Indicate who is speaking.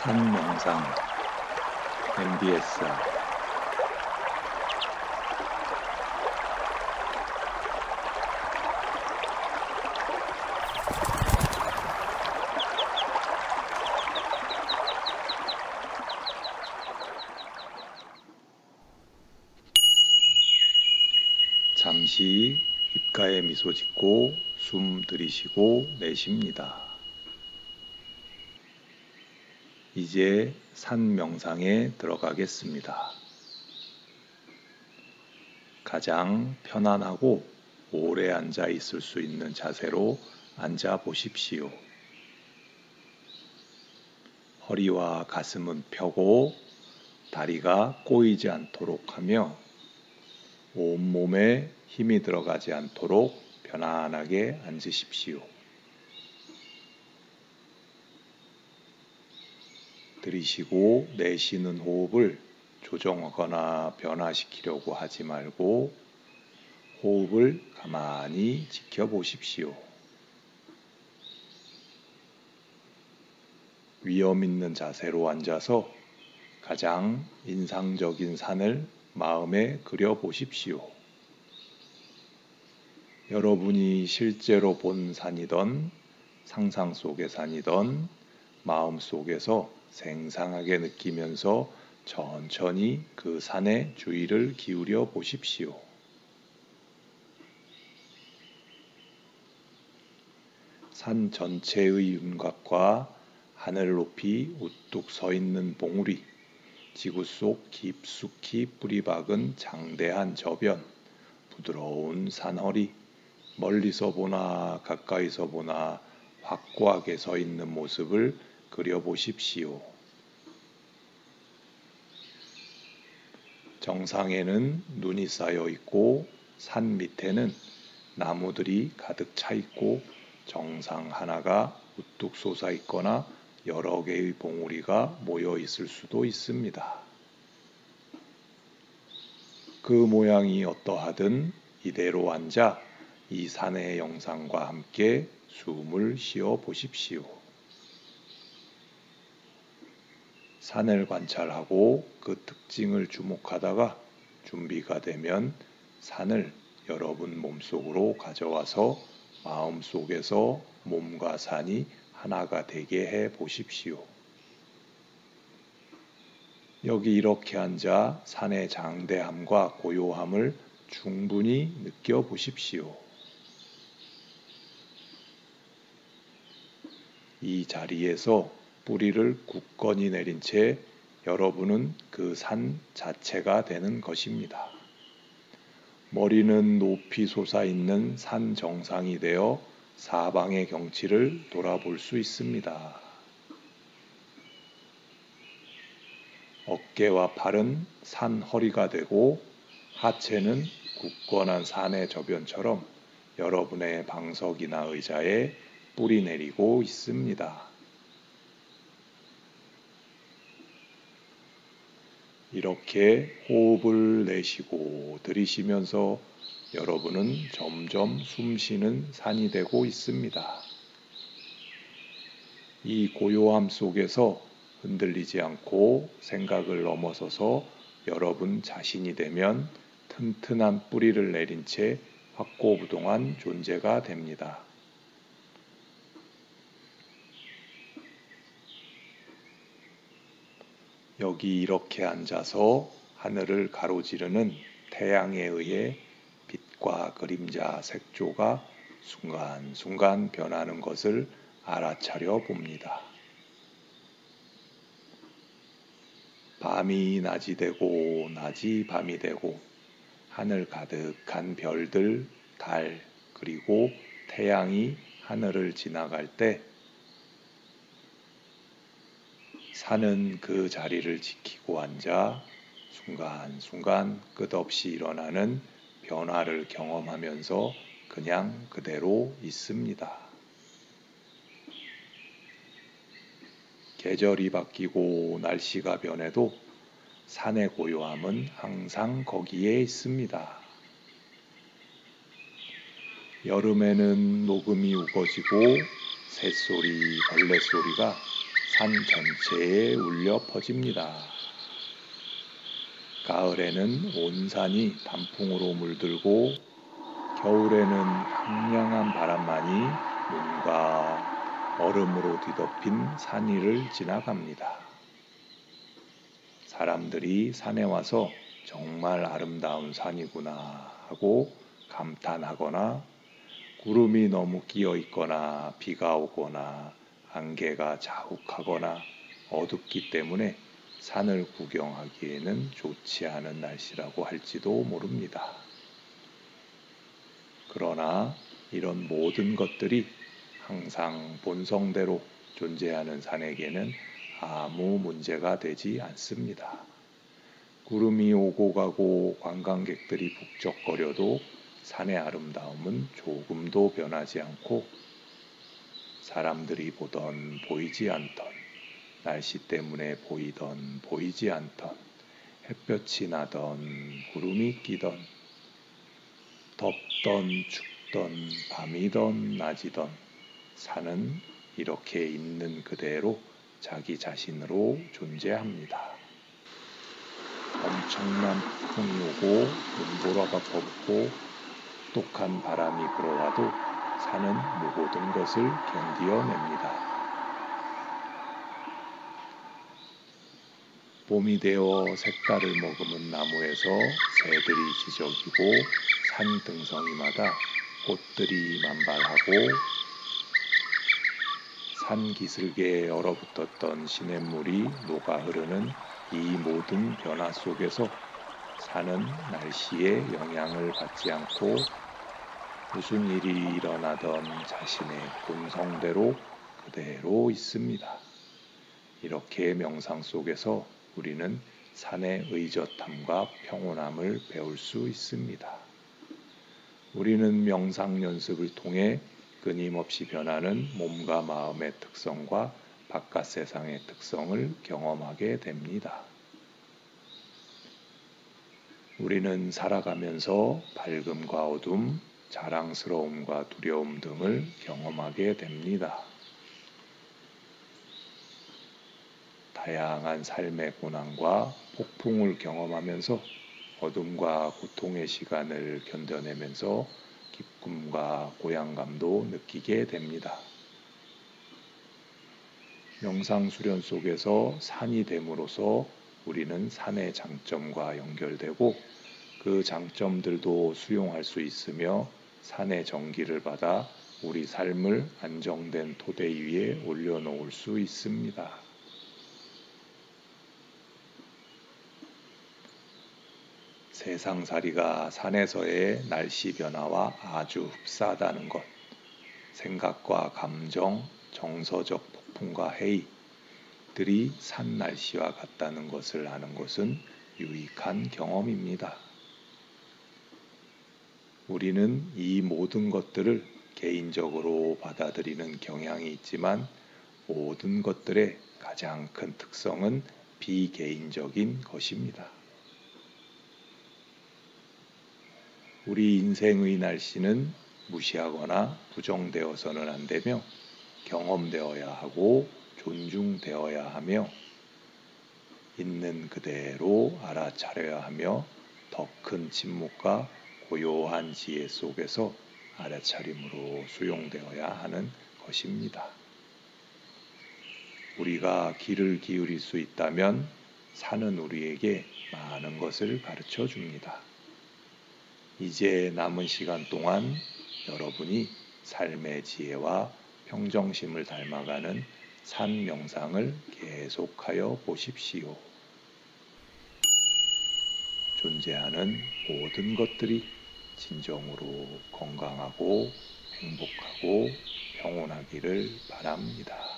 Speaker 1: 산명상 MBSR 잠시 입가에 미소 짓고 숨 들이쉬고 내쉽니다. 이제 산 명상에 들어가겠습니다. 가장 편안하고 오래 앉아 있을 수 있는 자세로 앉아 보십시오. 허리와 가슴은 펴고 다리가 꼬이지 않도록 하며 온몸에 힘이 들어가지 않도록 편안하게 앉으십시오. 들이쉬고 내쉬는 호흡을 조정하거나 변화시키려고 하지 말고 호흡을 가만히 지켜보십시오. 위험 있는 자세로 앉아서 가장 인상적인 산을 마음에 그려보십시오. 여러분이 실제로 본 산이든 상상 속의 산이든 마음속에서 생생하게 느끼면서 천천히 그 산에 주의를 기울여 보십시오. 산 전체의 윤곽과 하늘 높이 우뚝 서 있는 봉우리, 지구 속 깊숙이 뿌리박은 장대한 저변, 부드러운 산허리, 멀리서 보나 가까이서 보나 확고하게 서 있는 모습을 그려보십시오. 정상에는 눈이 쌓여 있고 산 밑에는 나무들이 가득 차 있고 정상 하나가 우뚝 솟아 있거나 여러 개의 봉우리가 모여 있을 수도 있습니다. 그 모양이 어떠하든 이대로 앉아 이 산의 영상과 함께 숨을 쉬어 보십시오. 산을 관찰하고 그 특징을 주목하다가 준비가 되면 산을 여러분 몸속으로 가져와서 마음속에서 몸과 산이 하나가 되게 해 보십시오. 여기 이렇게 앉아 산의 장대함과 고요함을 충분히 느껴보십시오. 이 자리에서 뿌리를 굳건히 내린 채 여러분은 그 산 자체가 되는 것입니다. 머리는 높이 솟아있는 산 정상이 되어 사방의 경치를 돌아볼 수 있습니다. 어깨와 팔은 산 허리가 되고 하체는 굳건한 산의 저변처럼 여러분의 방석이나 의자에 뿌리 내리고 있습니다. 이렇게 호흡을 내쉬고 들이쉬면서 여러분은 점점 숨쉬는 산이 되고 있습니다. 이 고요함 속에서 흔들리지 않고 생각을 넘어서서 여러분 자신이 되면 튼튼한 뿌리를 내린 채 확고부동한 존재가 됩니다. 여기 이렇게 앉아서 하늘을 가로지르는 태양에 의해 빛과 그림자 색조가 순간순간 변하는 것을 알아차려 봅니다. 밤이 낮이 되고 낮이 밤이 되고 하늘 가득한 별들, 달, 그리고 태양이 하늘을 지나갈 때 산은 그 자리를 지키고 앉아 순간순간 끝없이 일어나는 변화를 경험하면서 그냥 그대로 있습니다. 계절이 바뀌고 날씨가 변해도 산의 고요함은 항상 거기에 있습니다. 여름에는 녹음이 우거지고 새소리, 벌레소리가 산 전체에 울려 퍼집니다. 가을에는 온 산이 단풍으로 물들고 겨울에는 황량한 바람만이 눈과 얼음으로 뒤덮인 산 위를 지나갑니다. 사람들이 산에 와서 정말 아름다운 산이구나 하고 감탄하거나 구름이 너무 끼어 있거나 비가 오거나 안개가 자욱하거나 어둡기 때문에 산을 구경하기에는 좋지 않은 날씨라고 할지도 모릅니다. 그러나 이런 모든 것들이 항상 본성대로 존재하는 산에게는 아무 문제가 되지 않습니다. 구름이 오고 가고 관광객들이 북적거려도 산의 아름다움은 조금도 변하지 않고 사람들이 보던 보이지 않던 날씨 때문에 보이던 보이지 않던 햇볕이 나던 구름이 끼던 덥던 춥던 밤이던 낮이던 산은 이렇게 있는 그대로 자기 자신으로 존재합니다. 엄청난 폭풍이 오고 눈보라가 퍼붓고 똑똑한 바람이 불어와도 산은 모든 것을 견디어냅니다. 봄이 되어 색깔을 머금은 나무에서 새들이 지저귀고 산 등성이마다 꽃들이 만발하고 산 기슭에 얼어붙었던 시냇물이 녹아 흐르는 이 모든 변화 속에서 산은 날씨의 영향을 받지 않고 무슨 일이 일어나던 자신의 본성대로 그대로 있습니다. 이렇게 명상 속에서 우리는 산의 의젓함과 평온함을 배울 수 있습니다. 우리는 명상 연습을 통해 끊임없이 변하는 몸과 마음의 특성과 바깥 세상의 특성을 경험하게 됩니다. 우리는 살아가면서 밝음과 어둠, 자랑스러움과 두려움 등을 경험하게 됩니다. 다양한 삶의 고난과 폭풍을 경험하면서 어둠과 고통의 시간을 견뎌내면서 기쁨과 고향감도 느끼게 됩니다. 명상 수련 속에서 산이 됨으로써 우리는 산의 장점과 연결되고 그 장점들도 수용할 수 있으며 산의 정기를 받아 우리 삶을 안정된 토대 위에 올려놓을 수 있습니다. 세상살이가 산에서의 날씨 변화와 아주 흡사하다는 것, 생각과 감정, 정서적 폭풍과 해이들이 산 날씨와 같다는 것을 아는 것은 유익한 경험입니다. 우리는 이 모든 것들을 개인적으로 받아들이는 경향이 있지만 모든 것들의 가장 큰 특성은 비개인적인 것입니다. 우리 인생의 날씨는 무시하거나 부정되어서는 안 되며 경험되어야 하고 존중되어야 하며 있는 그대로 알아차려야 하며 더 큰 침묵과 고요한 지혜 속에서 알아차림으로 수용되어야 하는 것입니다. 우리가 귀를 기울일 수 있다면 산은 우리에게 많은 것을 가르쳐 줍니다. 이제 남은 시간 동안 여러분이 삶의 지혜와 평정심을 닮아가는 산 명상을 계속하여 보십시오. 존재하는 모든 것들이 진정으로 건강하고 행복하고 평온하기를 바랍니다.